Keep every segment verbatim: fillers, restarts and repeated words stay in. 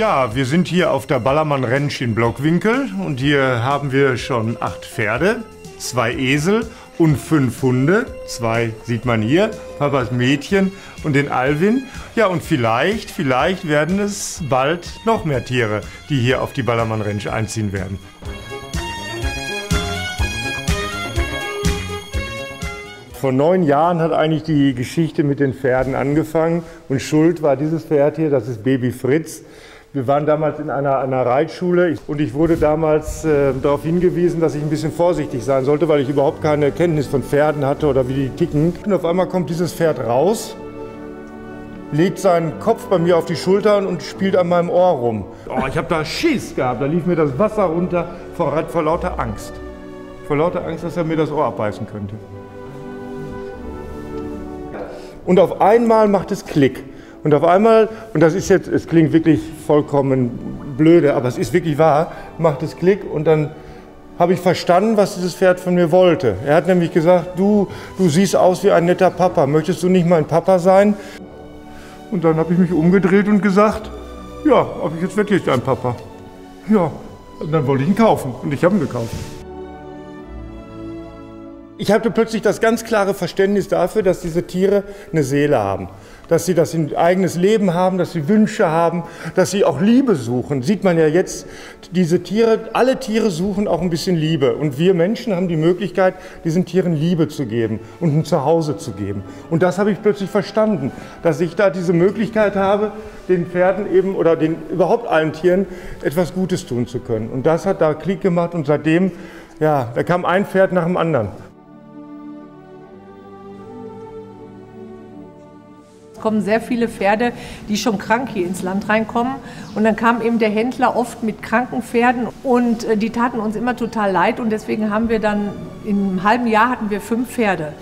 Ja, wir sind hier auf der Ballermann Ranch in Blockwinkel und hier haben wir schon acht Pferde, zwei Esel und fünf Hunde. Zwei sieht man hier, Papas Mädchen und den Alvin. Ja, und vielleicht, vielleicht werden es bald noch mehr Tiere, die hier auf die Ballermann Ranch einziehen werden. Vor neun Jahren hat eigentlich die Geschichte mit den Pferden angefangen und schuld war dieses Pferd hier, das ist Baby Fritz. Wir waren damals in einer, einer Reitschule und ich wurde damals äh, darauf hingewiesen, dass ich ein bisschen vorsichtig sein sollte, weil ich überhaupt keine Kenntnis von Pferden hatte oder wie die ticken. Und auf einmal kommt dieses Pferd raus, legt seinen Kopf bei mir auf die Schultern und spielt an meinem Ohr rum. Oh, ich habe da Schiss gehabt, da lief mir das Wasser runter vor, vor lauter Angst. Vor lauter Angst, dass er mir das Ohr abbeißen könnte. Und auf einmal macht es Klick. Und auf einmal, und das ist jetzt, es klingt wirklich vollkommen blöde, aber es ist wirklich wahr, macht es Klick und dann habe ich verstanden, was dieses Pferd von mir wollte. Er hat nämlich gesagt, du, du siehst aus wie ein netter Papa, möchtest du nicht mein Papa sein? Und dann habe ich mich umgedreht und gesagt, ja, aber jetzt wirklich dein Papa. Ja, und dann wollte ich ihn kaufen und ich habe ihn gekauft. Ich hatte plötzlich das ganz klare Verständnis dafür, dass diese Tiere eine Seele haben. Dass sie das ein eigenes Leben haben, dass sie Wünsche haben, dass sie auch Liebe suchen. Sieht man ja jetzt, diese Tiere, alle Tiere suchen auch ein bisschen Liebe. Und wir Menschen haben die Möglichkeit, diesen Tieren Liebe zu geben und ein Zuhause zu geben. Und das habe ich plötzlich verstanden, dass ich da diese Möglichkeit habe, den Pferden eben oder den, überhaupt allen Tieren etwas Gutes tun zu können. Und das hat da Klick gemacht und seitdem, ja, da kam ein Pferd nach dem anderen. Es kommen sehr viele Pferde, die schon krank hier ins Land reinkommen. Und dann kam eben der Händler oft mit kranken Pferden und die taten uns immer total leid. Und deswegen haben wir dann, in einem halben Jahr hatten wir fünf Pferde.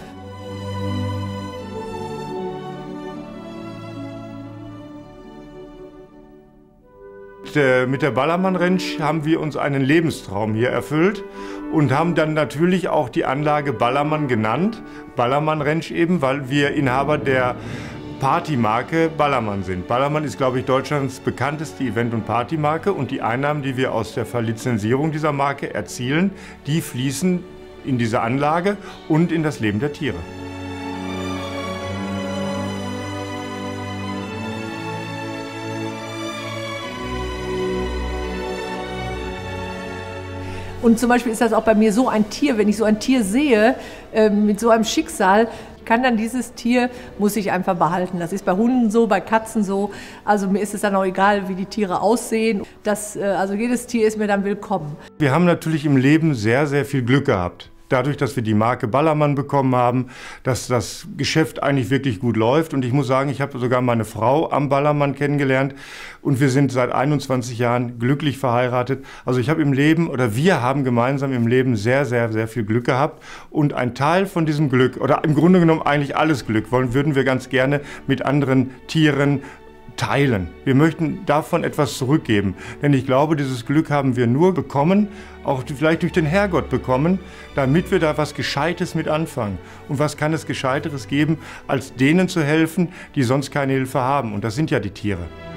Mit der Ballermann Ranch haben wir uns einen Lebenstraum hier erfüllt und haben dann natürlich auch die Anlage Ballermann genannt. Ballermann Ranch eben, weil wir Inhaber der Partymarke Ballermann sind. Ballermann ist, glaube ich, Deutschlands bekannteste Event- und Partymarke und die Einnahmen, die wir aus der Verlizenzierung dieser Marke erzielen, die fließen in diese Anlage und in das Leben der Tiere. Und zum Beispiel ist das auch bei mir so ein Tier, wenn ich so ein Tier sehe, äh, mit so einem Schicksal, kann dann dieses Tier, muss ich einfach behalten. Das ist bei Hunden so, bei Katzen so. Also mir ist es dann auch egal, wie die Tiere aussehen. Das, äh, also jedes Tier ist mir dann willkommen. Wir haben natürlich im Leben sehr, sehr viel Glück gehabt. Dadurch, dass wir die Marke Ballermann bekommen haben, dass das Geschäft eigentlich wirklich gut läuft. Und ich muss sagen, ich habe sogar meine Frau am Ballermann kennengelernt und wir sind seit einundzwanzig Jahren glücklich verheiratet. Also ich habe im Leben, oder wir haben gemeinsam im Leben sehr, sehr, sehr viel Glück gehabt. Und ein Teil von diesem Glück, oder im Grunde genommen eigentlich alles Glück, wollen, würden wir ganz gerne mit anderen Tieren teilen. Wir möchten davon etwas zurückgeben, denn ich glaube, dieses Glück haben wir nur bekommen, auch vielleicht durch den Herrgott bekommen, damit wir da was Gescheites mit anfangen. Und was kann es Gescheiteres geben, als denen zu helfen, die sonst keine Hilfe haben? Und das sind ja die Tiere.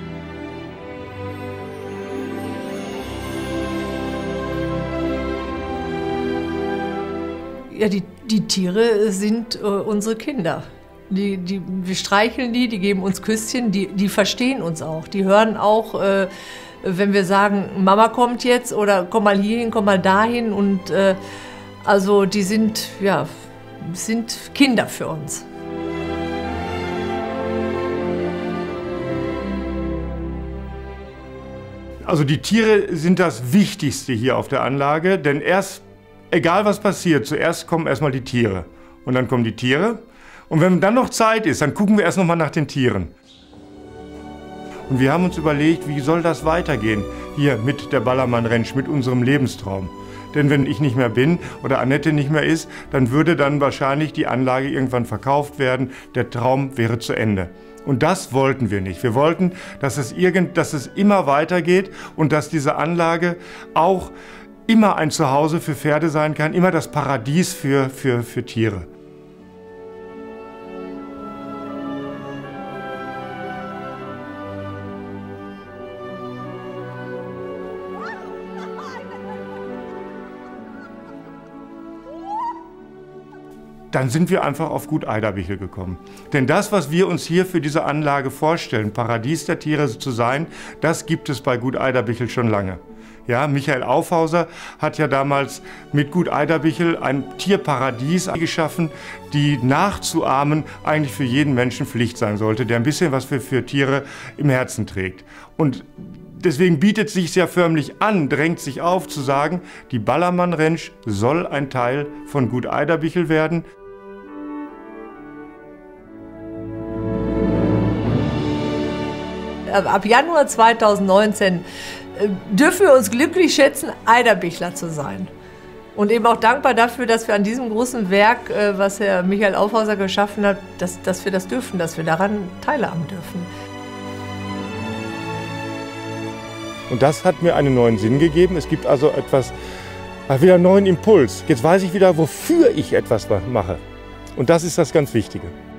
Ja, die, die Tiere sind äh, unsere Kinder. Die, die, wir streicheln die, die geben uns Küsschen, die, die verstehen uns auch. Die hören auch, äh, wenn wir sagen, Mama kommt jetzt oder komm mal hierhin, komm mal dahin. Und äh, also die sind, ja, sind Kinder für uns. Also die Tiere sind das Wichtigste hier auf der Anlage, denn erst, egal was passiert, zuerst kommen erstmal die Tiere und dann kommen die Tiere. Und wenn dann noch Zeit ist, dann gucken wir erst noch mal nach den Tieren. Und wir haben uns überlegt, wie soll das weitergehen hier mit der Ballermann Ranch, mit unserem Lebenstraum. Denn wenn ich nicht mehr bin oder Annette nicht mehr ist, dann würde dann wahrscheinlich die Anlage irgendwann verkauft werden. Der Traum wäre zu Ende. Und das wollten wir nicht. Wir wollten, dass es, irgend, dass es immer weitergeht und dass diese Anlage auch immer ein Zuhause für Pferde sein kann, immer das Paradies für, für, für Tiere. dann sind wir einfach auf Gut Eiderbichel gekommen. Denn das, was wir uns hier für diese Anlage vorstellen, Paradies der Tiere zu sein, das gibt es bei Gut Eiderbichel schon lange. Ja, Michael Aufhauser hat ja damals mit Gut Eiderbichel ein Tierparadies geschaffen, die nachzuahmen eigentlich für jeden Menschen Pflicht sein sollte, der ein bisschen was für, für Tiere im Herzen trägt. Und deswegen bietet es sich ja förmlich an, drängt sich auf zu sagen, die Ballermann Ranch soll ein Teil von Gut Eiderbichel werden. Ab Januar zweitausendneunzehn dürfen wir uns glücklich schätzen, Eiderbichler zu sein. Und eben auch dankbar dafür, dass wir an diesem großen Werk, was Herr Michael Aufhauser geschaffen hat, dass, dass wir das dürfen, dass wir daran teilhaben dürfen. Und das hat mir einen neuen Sinn gegeben. Es gibt also etwas, wieder einen neuen Impuls. Jetzt weiß ich wieder, wofür ich etwas mache. Und das ist das ganz Wichtige.